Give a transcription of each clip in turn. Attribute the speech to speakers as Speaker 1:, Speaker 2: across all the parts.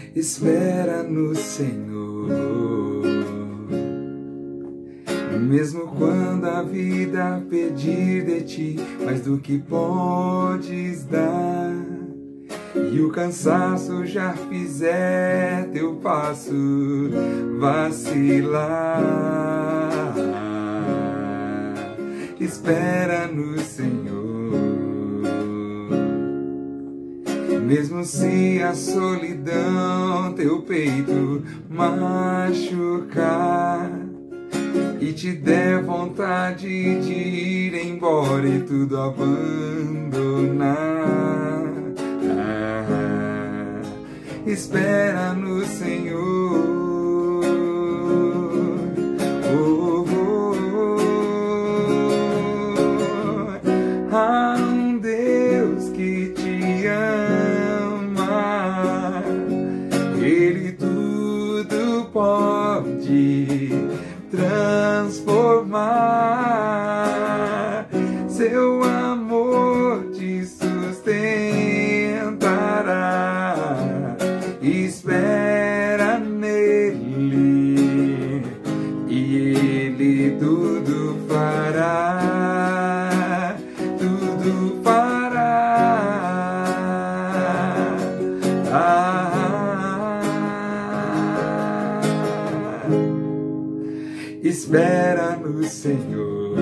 Speaker 1: Espera no Senhor, mesmo quando a vida pedir de ti mais do que podes dar, e o cansaço já fizer teu passo vacilar. Espera no Senhor, mesmo se a solidão teu peito machucar e te der vontade de ir embora e tudo abandonar. Espera no Senhor. Há um Deus que te ama, Ele tudo pode transformar. Seu amor te sustentará. Espera nele e ele tudo fará, tudo fará. Espera no Senhor,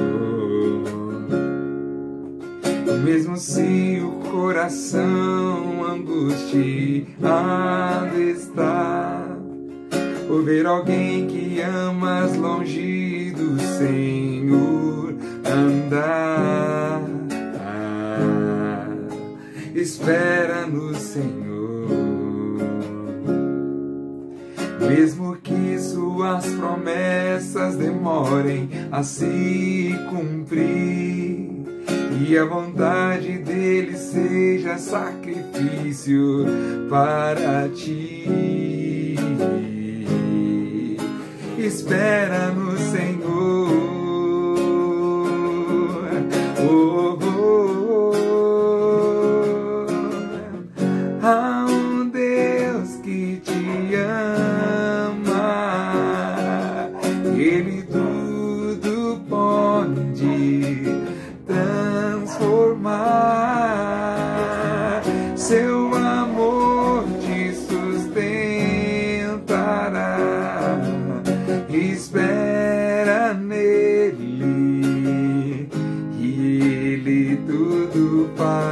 Speaker 1: mesmo se o coração angustiado está por ver alguém que amas longe do Senhor andar. Espera no Senhor, mesmo que suas promessas demorem a se cumprir e a vontade dele seja sacrifício para ti. Espera no Senhor. Oh, oh, oh. Há um Deus que te ama, Ele tudo pode transformar. Seu amor te sustentará. Espera nele e ele tudo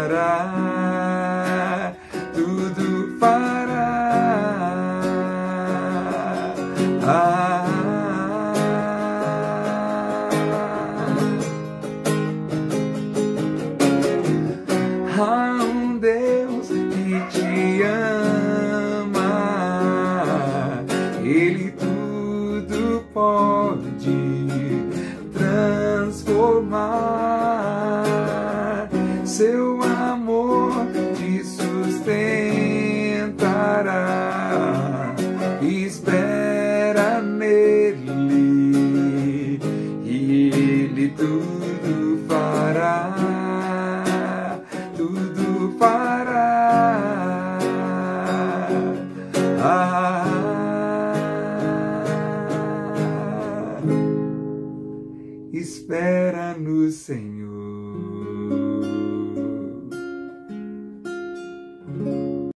Speaker 1: fará, tudo fará. Há um Deus que te ama, Ele tudo pode transformar. Seu amor te sustentará. Espera nele e ele tudo fará, tudo fará. Espera no Senhor.